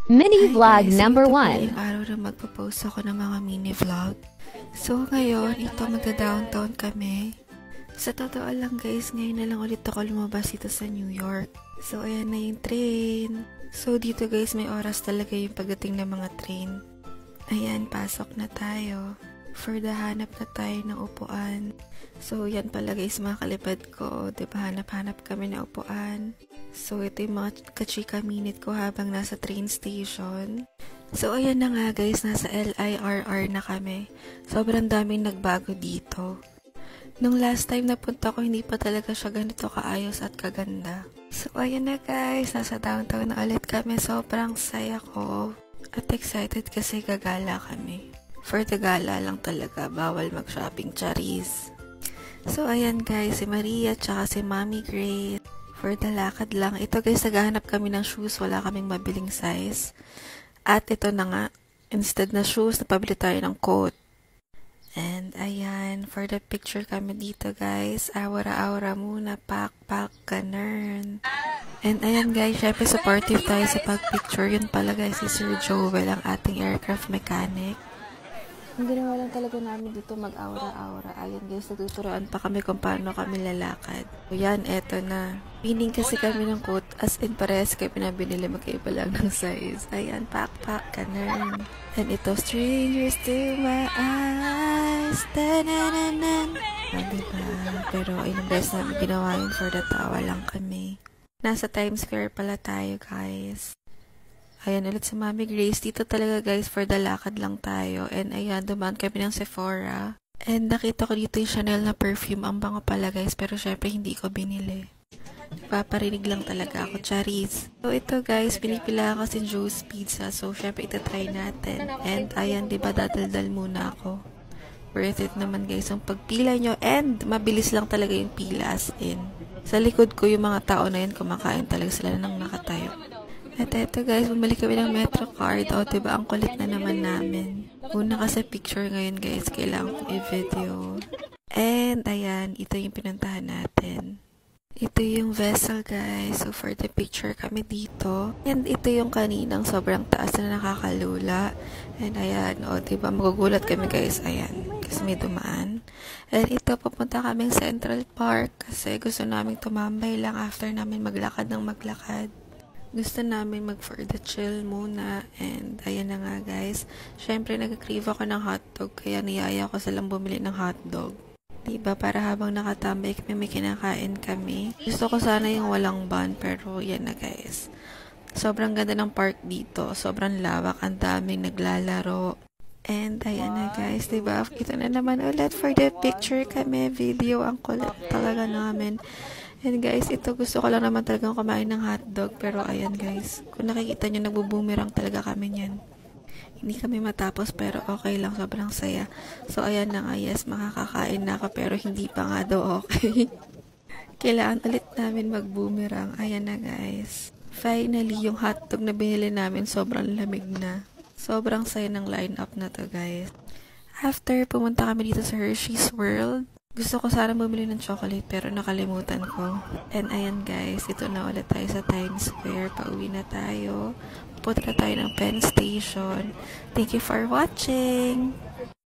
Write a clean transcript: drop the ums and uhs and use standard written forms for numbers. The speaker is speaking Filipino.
Mini vlog guys, number ito 1. pala yung araw na magpo-post ako ng mga mini vlog. So ngayon, ito magda-downtown kami. Sa totoo lang guys, ngayon na lang ulit ako lumabas dito sa New York. So ayan na yung train. So dito guys, may oras talaga yung pagdating ng mga train. Ayan, pasok na tayo. Further, hanap na tayo ng upuan. So yan pala guys, mga kalipad ko. Diba, hanap-hanap kami ng upuan. So ito yung mga kachika minute ko habang nasa train station. So ayan na nga guys, nasa LIRR na kami. Sobrang daming nagbago dito. Nung last time na punta ko, hindi pa talaga siya ganito kaayos at kaganda. So ayan na guys, nasa downtown na ulit kami. Sobrang saya ko. At excited kasi gagala kami. For the gala lang talaga, bawal mag-shopping, charis. So ayan guys, si Maria tsaka si Mommy Grace. For the lakad lang. Ito guys, naghahanap kami ng shoes. Wala kaming mabiling size. At ito na nga, instead na shoes, napabili tayo ng coat. And ayan, for the picture kami dito guys. Aura-aura muna, pak-pak, ganun. And ayan guys, syempre supportive tayo sa pag-picture. Yun pala guys, si Sir Joel, ang ating aircraft mechanic. Ang ginawa lang talaga namin dito mag-aura-aura. Ayan guys, natuturoan pa kami kung paano kami lalakad. O yan, eto na. Pining kasi kami ng coat, as in parehas kayo pinabinili, magkaiba lang ng size. Ayan, pak-pak, ganun. And ito, strangers to my eyes. Ta-na-na-na. Diba? Pero ilang beses namin ginawa yun for the tawa lang kami. Nasa Times Square pala tayo guys. Ayan ulit si Mommy Grace. Dito talaga guys, for the lakad lang tayo. And ayan, dumaan kami ng Sephora. And nakita ko dito yung Chanel na perfume. Ang bango pala guys, pero syempre hindi ko binili. Paparinig lang talaga ako, charis. So ito guys, pinipila ko si Joe's Pizza. So syempre itatry natin. And ayan, diba dadaldal muna ako. Worth it naman guys ang pagpila nyo. And mabilis lang talaga yung pila as in. Sa likod ko yung mga tao na yun, kumakain talaga sila nang nakatayo. At eto guys, bumalik kami ng MetroCard. O, diba, ang kulit na naman namin. Una kasi picture ngayon guys, kailangan kong i-video. And, ayan, ito yung pinuntahan natin. Ito yung vessel guys. So, for the picture kami dito. And, ito yung kaninang sobrang taas na nakakalula. And, ayan, o, diba, magugulat kami guys. Ayan, kasi may dumaan. And, ito, papunta kaming Central Park. Kasi gusto namin tumambay lang after namin maglakad ng maglakad. Gusto namin mag for the chill muna. And ayan na nga guys. Syempre nag-crave ako ng hotdog. Kaya niyaya ko silang bumili ng hotdog. Diba? Para habang nakatambay kami, may kinakain kami. Gusto ko sana yung walang bun. Pero yan na guys. Sobrang ganda ng park dito. Sobrang lawak. Ang daming naglalaro. And ayan na guys. Diba? Ito na naman ulit for the picture kami. Video. Ang kulit talaga namin. And guys, ito gusto ko lang naman talagang kumain ng hotdog. Pero ayan guys, kung nakikita nyo, nagbubumerang talaga kami niyan. Hindi kami matapos pero okay lang, sobrang saya. So ayan na nga, yes, makakakain na ako pero hindi pa nga daw okay. Kailangan ulit namin magbumerang. Ayan na guys. Finally, yung hotdog na binili namin sobrang lamig na. Sobrang saya ng lineup na to guys. After, pumunta kami dito sa Hershey's World. Gusto ko sana bumili ng chocolate pero nakalimutan ko. And ayan guys, ito na ulit tayo sa Times Square. Pauwi na tayo. Pupunta na tayo ng Penn Station. Thank you for watching!